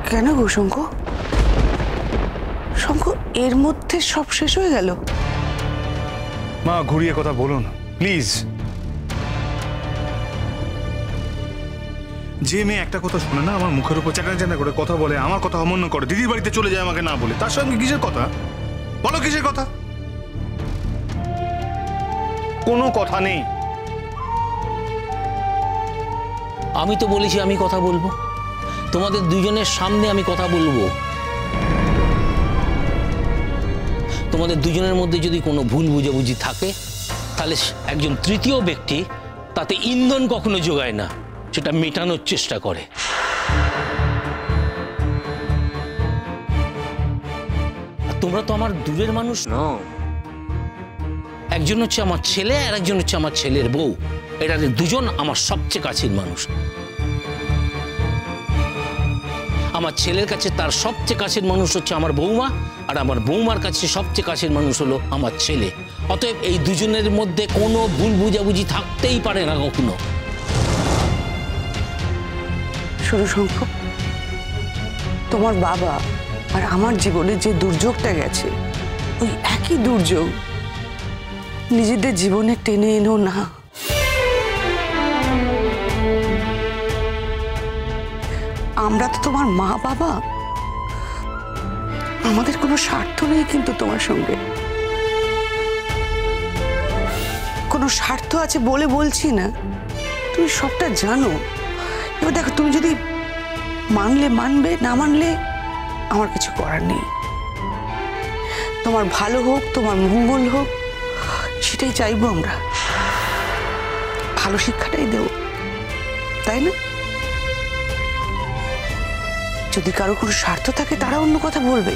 কেন গো শঙ্খ? শঙ্খ, এর মধ্যে সব শেষ হয়ে গেল? মা, ঘুরিয়ে কথা বলো না প্লিজ। যে মেয়ে একটা কথা শুনে না, আমার মুখের উপর চ্যাটা চ্যাটা করে কথা বলে, আমার কথা অমান্য করে, দিদির বাড়িতে চলে যায় আমাকে না বলে, তার সঙ্গে কিসের কথা? বলো কিসের কথা? কোনো কথা নেই। আমি তো বলেছি আমি কথা বলবো, তোমাদের দুজনের সামনে আমি কথা বলবো। তোমাদের দুজনের মধ্যে যদি কোনো ভুল বুঝাবুঝি থাকে, তাহলে একজন তৃতীয় ব্যক্তি তাতে ইন্ধন কখনো যোগায় না, সেটা মেটানোর চেষ্টা করে। তোমরা তো আমার দূরের মানুষ নও। একজন হচ্ছে আমার ছেলে আর একজন হচ্ছে আমার ছেলের বউ। এরা দুজন আমার সবচেয়ে কাছের মানুষ। আমার ছেলের কাছে তার সবচেয়ে কাছের মানুষ হচ্ছে আমার বৌমা, আর আমার বৌমার কাছে সবচেয়ে কাছের মানুষ হলো আমার ছেলে। অতএব এই দুজনের মধ্যে কোনো ভুল বুঝাবুঝি থাকতেই পারে না কখনো। শোনো শঙ্খ, তোমার বাবা আর আমার জীবনে যে দুর্যোগটা গেছে, ওই একই দুর্যোগ নিজেদের জীবনে টেনে এনো না। আমরা তো তোমার মা বাবা, আমাদের কোনো স্বার্থ নেই কিন্তু তোমার সঙ্গে। কোনো স্বার্থ আছে বলে বলছি না, তুমি সবটা জানো। এবার দেখো, তুমি যদি মানলে মানবে, না মানলে আমার কিছু করার নেই। তোমার ভালো হোক, তোমার মঙ্গল হোক, সেটাই চাইবো আমরা। ভালো শিক্ষাটাই দেব, তাই না? যদি কারো কোনো স্বার্থ থাকে, তারা অন্য কথা বলবে।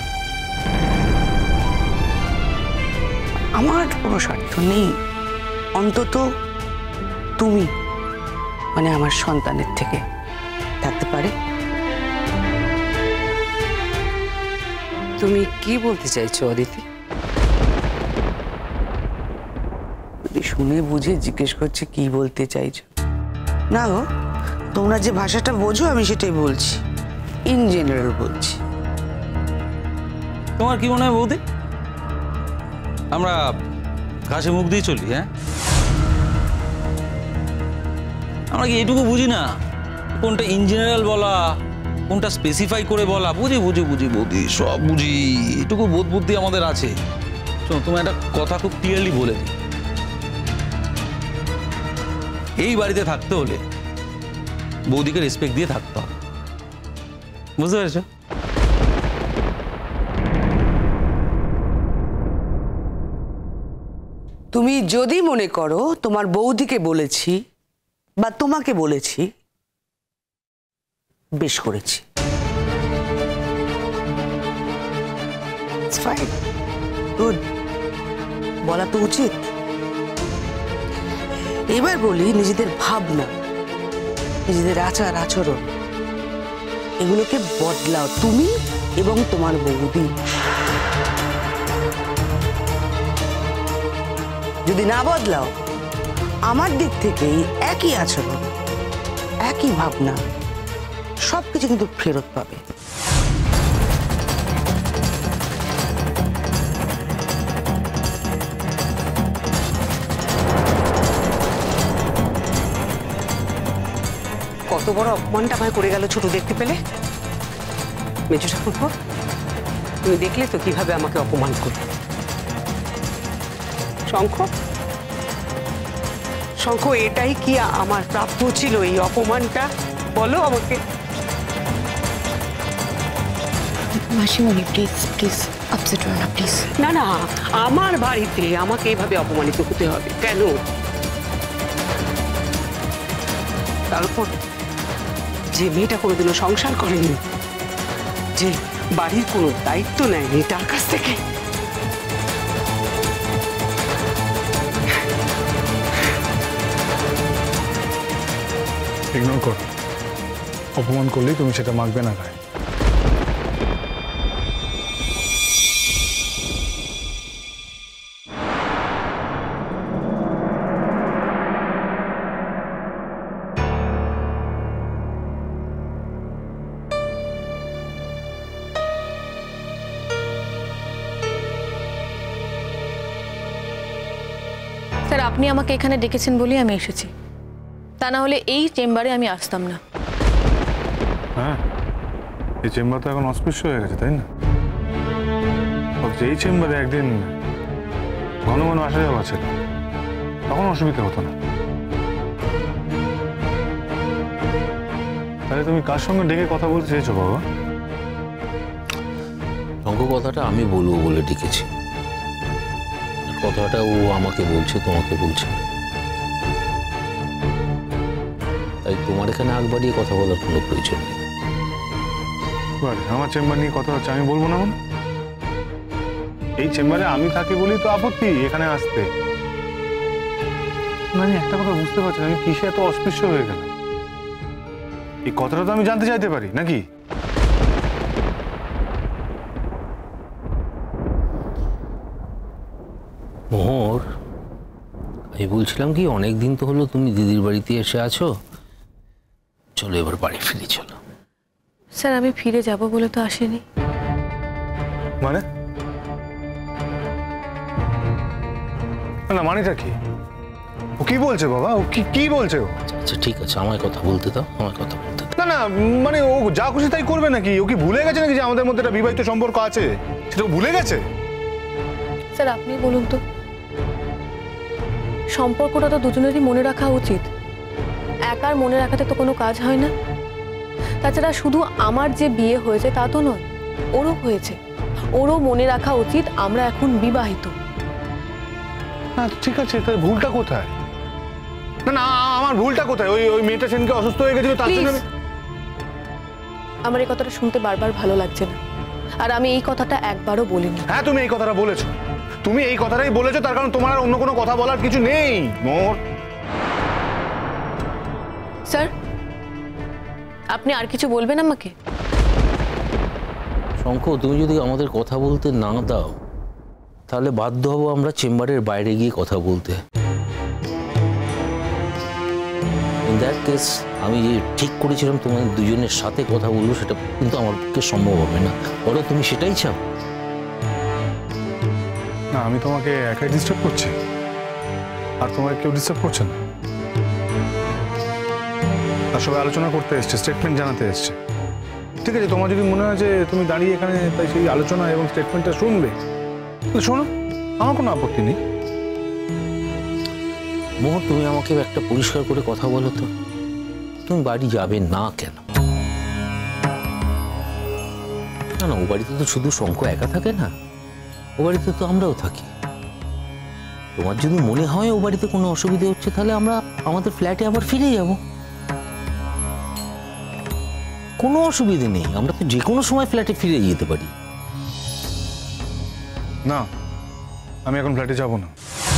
আমার কোনো স্বার্থ নেই, অন্তত তুমি মানে আমার সন্তানের থেকে থাকতে পারে। তুমি কি বলতে চাইছো অদিতি? শুনে বুঝে জিজ্ঞেস করছে কি বলতে চাইছো। না গো, তোমরা যে ভাষাটা বোঝো আমি সেটাই বলছি, ইন জেনারেল বলছি। তোমার কি মনে হয় বৌদি, আমরা ঘাসে মুখ দিয়ে চলি? হ্যাঁ, আমরা কি এটুকু বুঝি না কোনটা ইন জেনারেল বলা, কোনটা স্পেসিফাই করে বলা? বুঝি বুঝি বুঝি বৌদি, সব বুঝি, এটুকু বোধ বুদ্ধি আমাদের আছে। শোনো, তুমি একটা কথা খুব ক্লিয়ারলি বলে দিই, এই বাড়িতে থাকতে হলে বৌদিকে রেসপেক্ট দিয়ে থাকতে হবে, বুঝতে পেরেছ? তুমি যদি মনে করো তোমার বৌদিকে বলেছি বা তোমাকে বলেছি, বেশ করেছি। গুড, বলা তো উচিত। এবার বলি, নিজেদের ভাবনা, নিজেদের আচার আচরণ, এগুলোকে বদলাও তুমি এবং তোমার বৌদি। যদি না বদলাও, আমার দিক থেকেই একই আচরণ, একই ভাবনা, সবকিছু কিন্তু ফেরত পাবে। কত বড় অপমানটা আমায় করে গেল ছোট, দেখতে পেলে? মেজো ঠাকুরপো, তুমি দেখলে তো কিভাবে আমাকে অপমান করলো। শঙ্খ, শঙ্খ, এটাই কি আমার প্রাপ্য ছিল, এই অপমানটা? বলো আমাকে। মাসিমণি, প্লিজ প্লিজ আপসেট হও না প্লিজ। না না, আমার বাড়িতে আমাকে এভাবে অপমানিত হতে হবে কেন? তারপর যে মেয়েটা কোনোদিনও সংসার করেনি, যে বাড়ির কোনো দায়িত্ব নেয়নি, তার কাছ থেকে ইগনোর করো। অপমান করলেই তুমি সেটা মাখবে না গায়ে। স্যার আপনি আমাকে এখানে ডেকেছেন বলেই আমি এসেছি, তা না হলে এই চেম্বারে আমি আসতাম না। হ্যাঁ, এই চেম্বার তো এখন অস্পৃশ্য হয়ে গেছে, তাই না? যেই চেম্বারে একদিন ঘন ঘন আসা যাওয়া ছিল, তখন অসুবিধা হতো না। তাহলে তুমি কার সঙ্গে ডেকে কথা বলতে চেয়েছো বাবা? অঙ্ক কথাটা আমি বলবো বলে ডেকেছি, কথাটা ও আমাকে বলছে, তোমাকে বলছে না। তাই তোমার এখানে আগ বাড়িয়ে কথা বলার কোনো প্রয়োজন নেই। আমার চেম্বার নিয়ে কথা হচ্ছে, আমি বলবো না? এই চেম্বারে আমি থাকি বলি তো আপত্তি এখানে আসতে। আমি একটা কথা বুঝতে পারছি না, আমি কিসে এত অস্পৃশ্য হয়ে গেলাম? এই কথাটা তো আমি জানতে চাইতে পারি নাকি? মোহর, আমি বলছিলাম কি, অনেক দিন তো হলো তুমি দিদির বাড়িতে এসে আছো, চলো এবার বাড়ি ফিরে চলো। স্যার আমি ফিরে যাব বলে তো আসেনি। মানে না, মানেটা কি? ও কি বলছে বাবা? ও কি বলছে ও? আচ্ছা ঠিক আছে, আমার কথা বলতে দাও, আমার কথা বলতে দাও। না না, মানে ও যা খুশি তাই করবে নাকি? ও কি ভুলে গেছে নাকি যে আমাদের মধ্যে একটা বিবাহিত সম্পর্ক আছে? সেটা ও ভুলে গেছে? স্যার আপনি বলুন তো, সম্পর্কটা তো দুজনেরই মনে রাখা উচিত, একার মনে রাখাতে তো কোনো কাজ হয় না। তাছাড়া শুধু আমার যে বিয়ে হয়েছে তা তো নয়, ওরও হয়েছে, ওরও মনে রাখা উচিত আমরা এখন বিবাহিত। হ্যাঁ ঠিক আছে, তাই ভুলটা কোথায়? না না, আমার ভুলটা কোথায়? ওই মেয়েটা সেদিনকে অসুস্থ হয়ে গেছিল, তার জন্য আমার এই কথাটা শুনতে বারবার ভালো লাগছে না, আর আমি এই কথাটা একবারও বলিনি। হ্যাঁ তুমি এই কথাটা বলেছো, তুমি এই কথাটাই বলেছো, তার কারণ তোমার আর অন্য কোনো কথা বলার কিছু নেই। মোর স্যার আপনি আর কিছু বলবেন আমাকে? শঙ্খ, তুমি যদি আমাদের কথা বলতে না দাও, তাহলে বাধ্য হব আমরা চেম্বারের বাইরে গিয়ে কথা বলতে। ইন দ্যাট কেস আমি যে ঠিক করেছিলাম তোমাদের দুজনের সাথে কথা বলবো, সেটা কিন্তু আমার পক্ষে সম্ভব হবে না। বলো তুমি সেটাই চাও? না, আমি তোমাকে একাই ডিস্টার্ব করছি, আর তোমাকে কেউ ডিস্টার্ব করছে না। আর সবাই আলোচনা করতে এসছে, স্টেটমেন্ট জানাতে এসছে। ঠিক আছে, তোমার যদি মনে হয় যে তুমি দাঁড়িয়ে এখানে তাই সেই আলোচনা এবং স্টেটমেন্টটা শুনবে, তাহলে শোনো, আমার কোনো আপত্তি নেই। মোহর, তুমি আমাকে একটা পরিষ্কার করে কথা বলো তো, তুমি বাড়ি যাবে না কেন? না না, ও বাড়িতে তো শুধু শঙ্খ একা থাকে না, ও বাড়িতে তো আমরাও থাকি। তোমার যদি মনে হয় ও বাড়িতে কোনো অসুবিধা হচ্ছে, তাহলে আমরা আমাদের ফ্ল্যাটে আবার ফিরে যাব। কোনো অসুবিধে নেই, আমরা তো যে কোনো সময় ফ্ল্যাটে ফিরে যেতে পারি। না, আমি এখন ফ্ল্যাটে যাব না।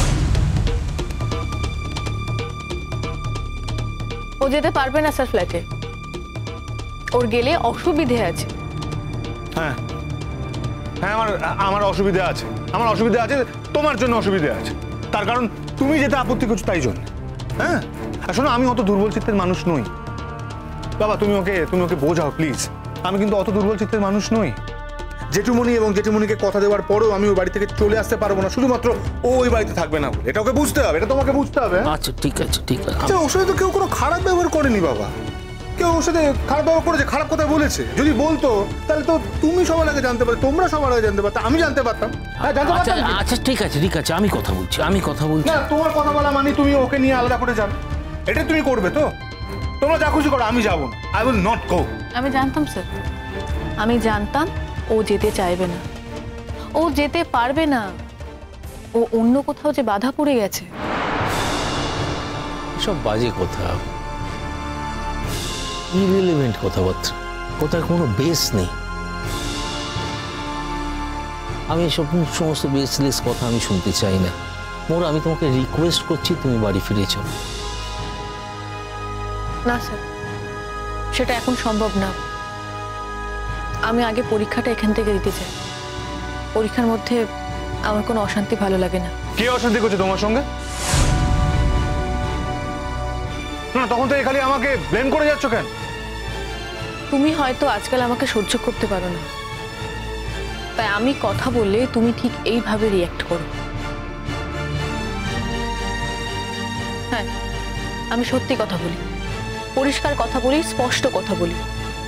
ও যেতে পারবে না স্যার ফ্ল্যাটে, ওর গেলে অসুবিধে আছে। হ্যাঁ হ্যাঁ, আমার অসুবিধা আছে, আমার অসুবিধা আছে, তোমার জন্য অসুবিধা আছে। তার কারণ তুমি যেটা আপত্তি করছো তাই জন্য। হ্যাঁ, আর শোনো, আমি অত দুর্বল চিত্তের মানুষ নই বাবা, তুমি ওকে বোঝাও প্লিজ। আমি কিন্তু অত দুর্বল চিত্তের মানুষ নই। জেঠুমণি এবং জেঠুমণিকে কথা দেওয়ার পরেও আমি ওই বাড়ি থেকে চলে আসতে পারবো না, শুধুমাত্র ও ওই বাড়িতে থাকবে না বলে। এটা ওকে বুঝতে হবে, এটা তোমাকে বুঝতে হবে। আচ্ছা ঠিক আছে, ঠিক আছে। আচ্ছা, ওর সাথে তো কেউ কোনো খারাপ ব্যবহার করেনি বাবা। কেউ ওর সাথে খারাপ ব্যবহার করেছে, খারাপ কথা বলেছে, যদি বলতো তাহলে তো তুমি সবার আগে জানতে পারতে, তোমরা সবার আগে জানতে পারতে, আমি জানতে পারতাম। হ্যাঁ, জানতে পারতাম। আচ্ছা ঠিক আছে, ঠিক আছে, আমি কথা বলছি। না, তোমার কথা বলা মানে তুমি ওকে নিয়ে আলাদা করে যাবে, এটা তুমি করবে তো? তোমরা যা খুশি করো, আমি যাবো না। I will not go. আমি জানতাম স্যার, আমি জানতাম ও যেতে চাইবে না, ও যেতে পারবে না, ও অন্য কোথাও যে বাধা পড়ে গেছে। সব বাজে কথা, ইররিলেভেন্ট কথাবার্তা, কথার কোনো বেস নেই। আমি এসব সমস্ত বেসলেস কথা আমি শুনতে চাই না। মোর, আমি তোমাকে রিকোয়েস্ট করছি, তুমি বাড়ি ফিরে চলো। না স্যার, সেটা এখন সম্ভব না। আমি আগে পরীক্ষাটা এখান থেকে দিতে চাই। পরীক্ষার মধ্যে আমার কোনো অশান্তি ভালো লাগে না। কে অশান্তি করছে তোমার সঙ্গে? না, তখন তো খালি আমাকে ব্লেম করে যাচ্ছ কেন? তুমি হয়তো আজকাল আমাকে সহ্য করতে পারো না, তাই আমি কথা বললে তুমি ঠিক এইভাবে রিয়্যাক্ট করো। হ্যাঁ, আমি সত্যি কথা বলি, পরিষ্কার কথা বলি, স্পষ্ট কথা বলি।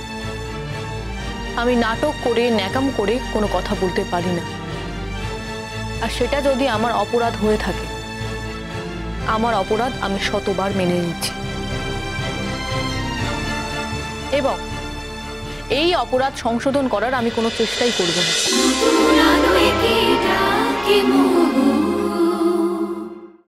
আমি নাটক করে ন্যাকাম করে কোনো কথা বলতে পারি না। আর সেটা যদি আমার অপরাধ হয়ে থাকে, আমার অপরাধ আমি শতবার মেনে নিচ্ছি, এবং এই অপরাধ সংশোধন করার আমি কোনো চেষ্টাই করব না।